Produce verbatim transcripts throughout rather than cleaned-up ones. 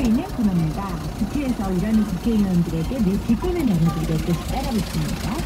있는 코너입니다. 국회에서 일하는 국회의원들에게 내 비권을 나눠드리고 뜻을 따라붙습니다.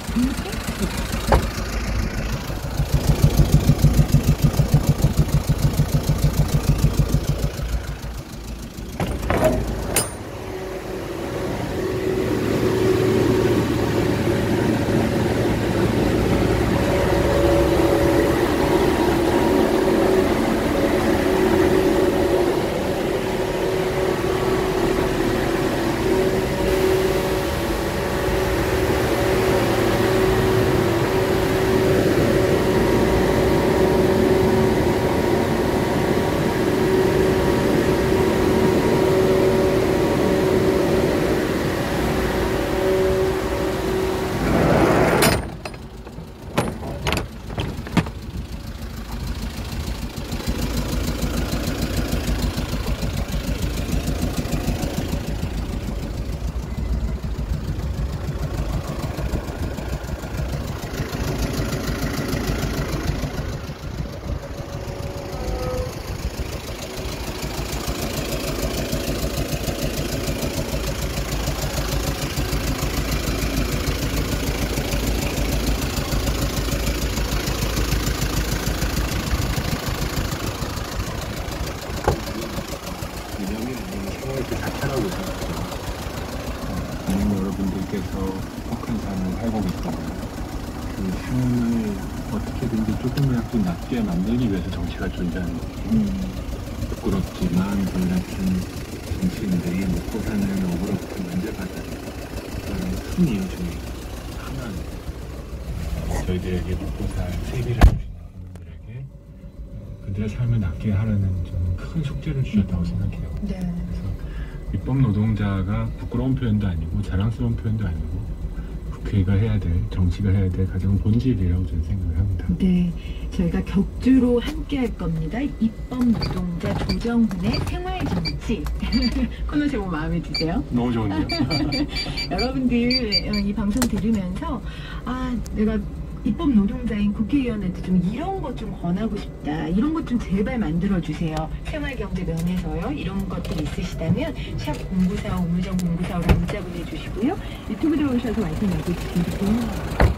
그 자체라고 생각해요. 국민 여러분들께서 행복한 삶을 살고 계시잖아요. 그 삶을 어떻게든지 조금이라도 낫게 만들기 위해서 정치가 존재하는 거죠. 음. 부끄럽지만 저희 같은 정치인들이 먹고 사는 억울하고 문제받아요. 그런 큰 이유 중에 하나는 저희들에게 먹고 살 세비를 해주시는 분들에게 그들의 삶을 낫게 하려는 좀 큰 숙제를 주셨다고 생각해요. 네. 그래서 입법 노동자가 부끄러운 표현도 아니고 자랑스러운 표현도 아니고 국회가 해야 될, 정치가 해야 될 가장 본질이라고 저는 생각을 합니다. 네, 저희가 격주로 함께 할 겁니다. 입법 노동자 조정훈의 생활정치 코너 제목 마음에 드세요? 너무 좋은데요? 여러분들 이 방송 들으면서 아 내가 입법 노동자인 국회의원한테 좀 이런 것 좀 권하고 싶다, 이런 것 좀 제발 만들어주세요, 생활경제 면에서요, 이런 것들이 있으시다면 샵 공구사오 우무정 공구사오로 문자 보내주시고요, 유튜브 들어오셔서 말씀 나눠주시면 좋겠습니다.